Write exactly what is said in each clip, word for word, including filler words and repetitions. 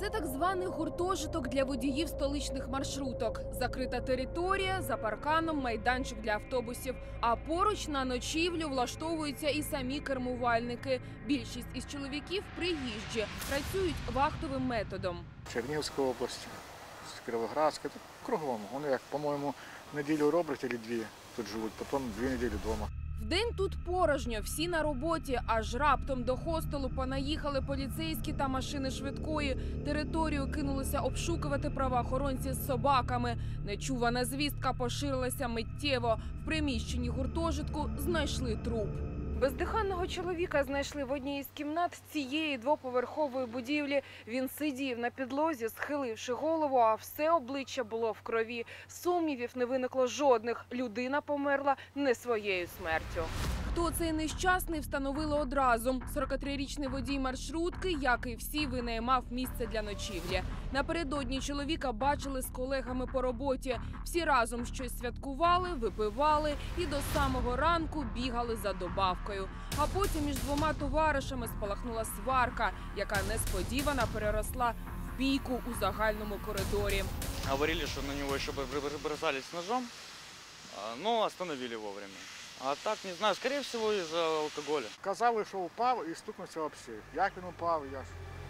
Це так званий гуртожиток для водіїв столичних маршруток. Закрита територія, за парканом майданчик для автобусів. А поруч на ночівлю влаштовуються і самі кермувальники. Більшість із чоловіків приїжджі, працюють вахтовим методом. Чернігівська область, Кіровоградська, тут кругом. Вони, як, по-моєму, неділю роблять або дві тут живуть, потім дві неділі вдома. Вдень тут порожньо, всі на роботі, аж раптом до хостелу понаїхали поліцейські та машини швидкої. Територію кинулися обшукувати правоохоронці з собаками. Нечувана звістка поширилася миттєво. В приміщенні гуртожитку знайшли труп. Бездиханного чоловіка знайшли в одній із кімнат цієї двоповерхової будівлі. Він сидів на підлозі, схиливши голову, а все обличчя було в крові. Сумнівів не виникло жодних. Людина померла не своєю смертю. Хто цей нещасний, встановили одразу. сорокатрирічний водій маршрутки, як і всі, винаймав місце для ночівлі. Напередодні чоловіка бачили з колегами по роботі. Всі разом щось святкували, випивали і до самого ранку бігали за добавкою. А потім між двома товаришами спалахнула сварка, яка несподівано переросла в бійку у загальному коридорі. Говорили, що на нього ще бросались ножом, але остановили вовремя. А так, не знаю, скорее всего, из-за алкоголя. Казали, що впав і стукнувся об стіл. Як він упав, я ж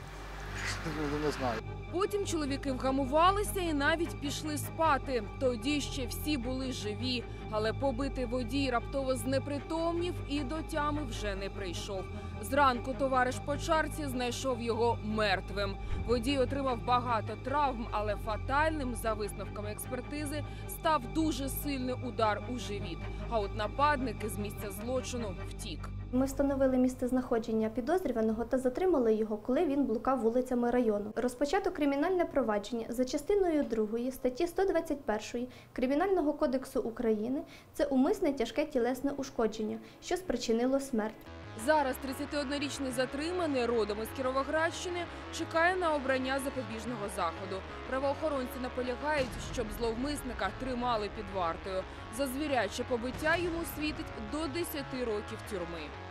не знаю. Потім чоловіки вгамувалися і навіть пішли спати. Тоді ще всі були живі. Але побитий водій раптово знепритомнів і до тями вже не прийшов. Зранку товариш по чарці знайшов його мертвим. Водій отримав багато травм, але фатальним, за висновками експертизи, став дуже сильний удар у живіт. А от нападник із місця злочину втік. Ми встановили місцезнаходження підозрюваного та затримали його, коли він блукав вулицями району. Розпочато кримінальне провадження за частиною другої статті сто двадцять першої Кримінального кодексу України – це умисне тяжке тілесне ушкодження, що спричинило смерть. Зараз тридцятиоднорічний затриманий, родом із Кіровоградщини, чекає на обрання запобіжного заходу. Правоохоронці наполягають, щоб зловмисника тримали під вартою. За звіряче побиття йому світить до десяти років тюрми.